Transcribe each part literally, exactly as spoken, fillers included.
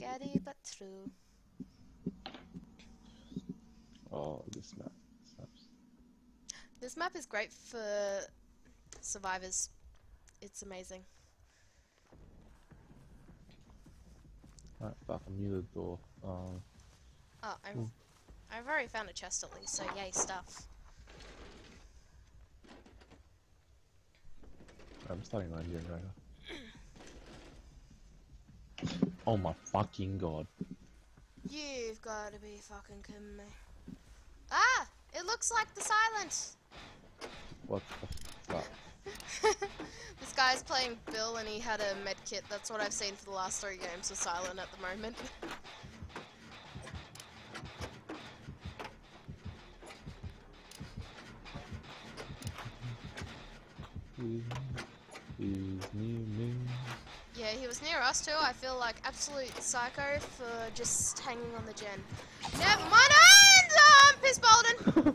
Scary but true. Oh, this map sucks. This map is great for survivors. It's amazing. Alright, fuck, I muted the door. Um, Oh, I've, hmm. I've already found a chest at least, so yay stuff. I'm starting my engine right now. Oh my fucking god. You've got to be fucking kidding me. Ah! It looks like the Silent! What the fuck? This guy's playing Bill and he had a med kit. That's what I've seen for the last three games with Silent at the moment. He's near me. Yeah, he was near us too. I feel like absolute psycho for just hanging on the gen. Never mind! Oh, I'm piss bolden!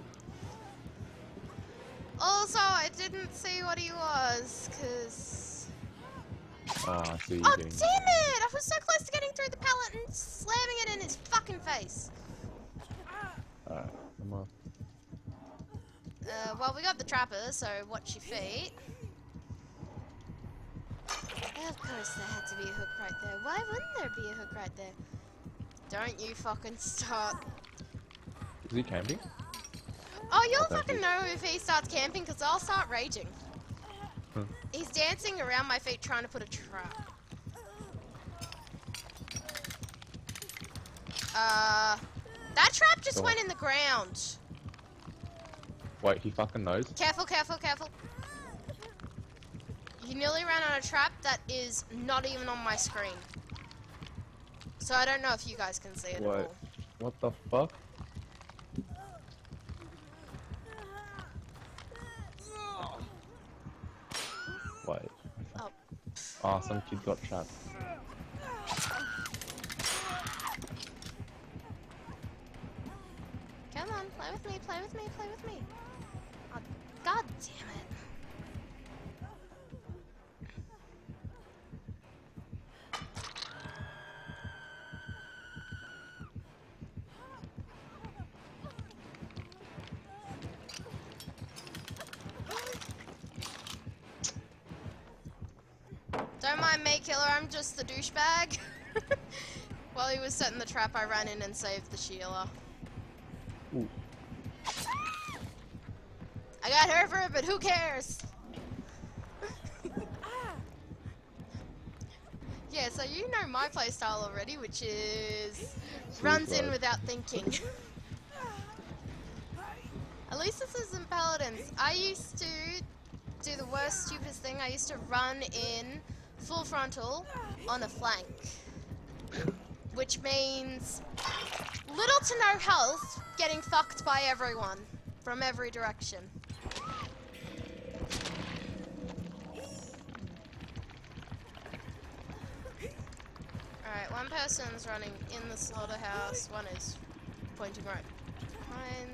Also, I didn't see what he was, cause... Oh, I see you Oh, getting... damn it! I was so close to getting through the pallet and slamming it in his fucking face. Alright, come on. Uh, well, we got the trapper, so watch your feet. Of course there had to be a hook right there. Why wouldn't there be a hook right there? Don't you fucking start. Is he camping? Oh, you'll Oh, thank fucking you. know if he starts camping, because I'll start raging. Hmm. He's dancing around my feet trying to put a trap. Uh, that trap just Go went on. in the ground. Wait, he fucking knows? Careful, careful, careful. You nearly ran on a trap that is not even on my screen. So I don't know if you guys can see it Wait, at all. what the fuck? Wait. Oh. Ah, some kid got trapped. Come on, play with me, play with me, play with me. Oh, god damn it. Don't mind me, killer, I'm just the douchebag. While he was setting the trap, I ran in and saved the Sheila. Ooh. I got hurt for it, but who cares? Yeah, so you know my playstyle already, which is runs in without thinking. At least this isn't Paladins. I used to do the worst, stupidest thing. I used to run in full frontal on a flank, which means little to no health, getting fucked by everyone from every direction. Alright, one person's running in the slaughterhouse, one is pointing right behind.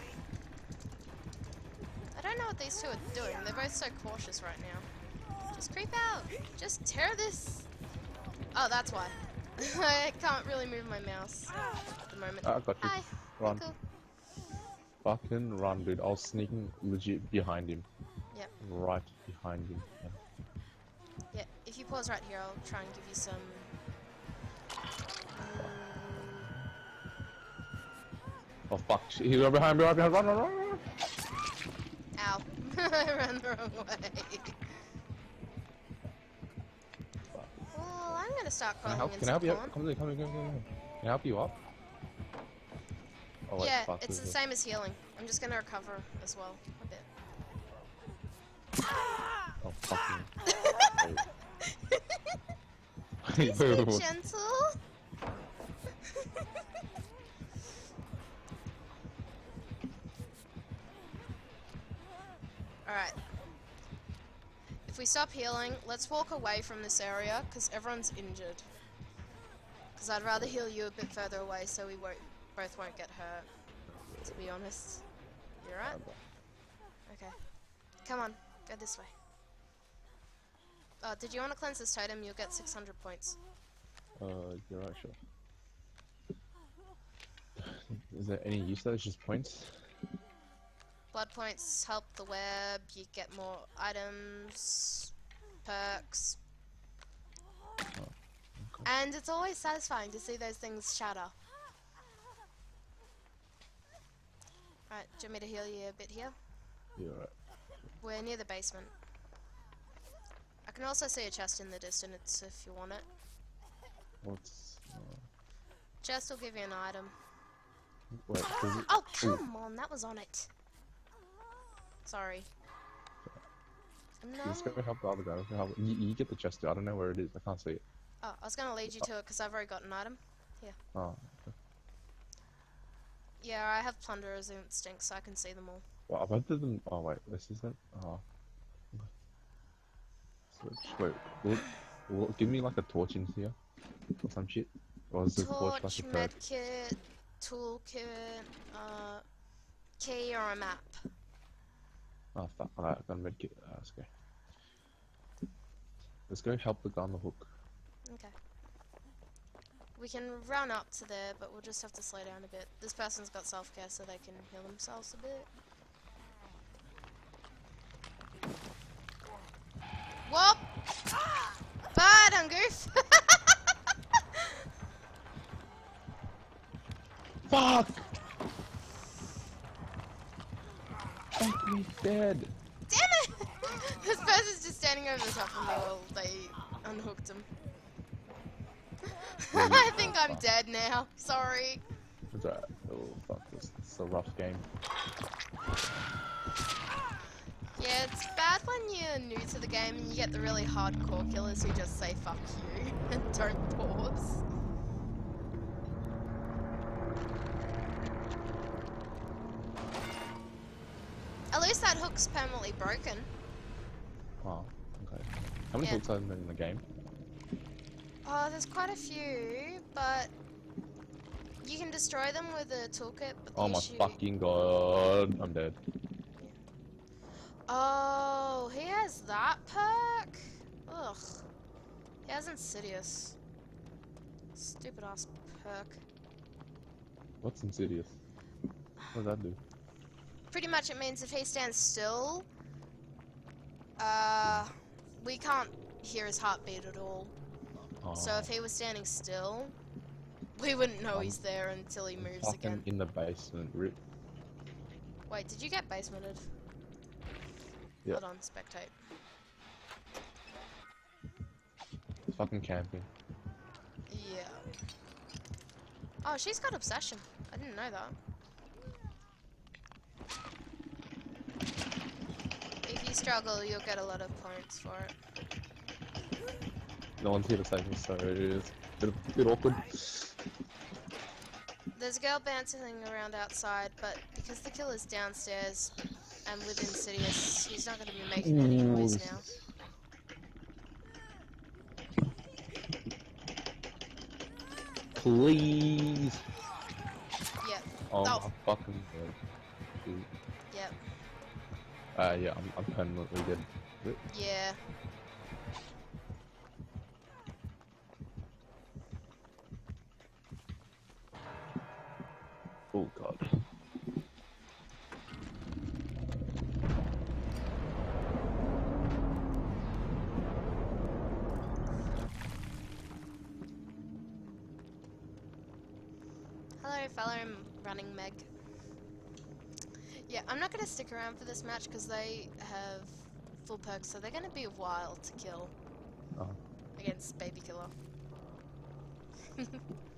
I don't know what these two are doing, they're both so cautious right now. Just creep out! Just tear this! Oh, that's why. I can't really move my mouse at the moment. Ah, I got you. Hi. Run. Cool. Fucking run, dude. I was sneaking legit behind him. Yep. Right behind him. Yeah. Yeah, if you pause right here, I'll try and give you some... Oh fuck, he's right behind me, right behind, run, run, run, run! Ow. I ran the wrong way. Well, I'm gonna start Can I crawling help? in Can I some help you? corn. Come here, come here, come here, come here. Can I help you up? Oh, wait, Yeah, fuck, it's this the is- same as healing. I'm just gonna recover as well a bit. Oh, fucking. Please be gentle. Alright. If we stop healing, let's walk away from this area, because everyone's injured. Because I'd rather heal you a bit further away so we won't, both won't get hurt, to be honest. You alright? Okay. Come on, go this way. Oh, did you want to cleanse this totem? You'll get six hundred points. Uh, you're right, sure. Is there any use that? It's just points? Blood points help the web, you get more items, perks. Oh, okay. And it's always satisfying to see those things shatter. Alright, do you want me to heal you a bit here? You're right. We're near the basement. I can also see a chest in the distance if you want it. What's... Uh, Chest will give you an item. wait, does it... Oh, come on, that was on it. Sorry. No. Let's go help the other guy. Let's go help... You, you get the chest, I don't know where it is, I can't see it. Oh, I was going to lead you to it because I've already got an item. Here. Oh, okay. Yeah, I have Plunderer's Instinct so I can see them all. Well, I both of them... Oh, wait, this is it? Oh. Switch. Wait, will it, will it give me like a torch in here? Or some shit? Or is the torch like Torch, a perk? medkit, toolkit, uh, key or a map. Oh fuck, alright, I've got a medkit. Uh, let's go. Let's go help the guy on the hook. Okay. We can run up to there, but we'll just have to slow down a bit. This person's got self-care so they can heal themselves a bit. Whoop! Bad, Ungoof! Fuck! Fuck me dead! Damn it! This person's just standing over the top of me while they unhooked him. I think I'm dead now. Sorry. It's alright. Oh fuck, this, this is a rough game. Yeah, it's bad when you're new to the game and you get the really hardcore killers who just say fuck you and don't pause. At least that hook's permanently broken. Oh, okay. How many Yeah. hooks are there in the game? Oh, there's quite a few, but you can destroy them with a toolkit. But the Oh my issue... fucking god, I'm dead. Oh, he has that perk? Ugh. He has Insidious. Stupid ass perk. What's Insidious? What does that do? Pretty much it means if he stands still, uh, we can't hear his heartbeat at all. Oh, So if he was standing still, we wouldn't know he's there until he moves fucking again. in the basement, rip. Wait, did you get basemented? Yeah. Hold on, spectate. Fucking camping. Yeah. Oh, she's got obsession. I didn't know that. If you struggle, you'll get a lot of points for it. No one's here to save me, so it's a bit, a bit awkward. There's a girl bouncing around outside, but because the killer's downstairs and with Insidious, he's not going to be making any noise now. Please! Yep. Oh, Oh. my fucking god. Dude. Yep. Uh, yeah, I'm, I'm permanently dead. Rip. Yeah. Oh god. Hello, fellow running Meg. Yeah, I'm not going to stick around for this match because they have full perks, so they're going to be a while to kill Oh. against Baby Killer.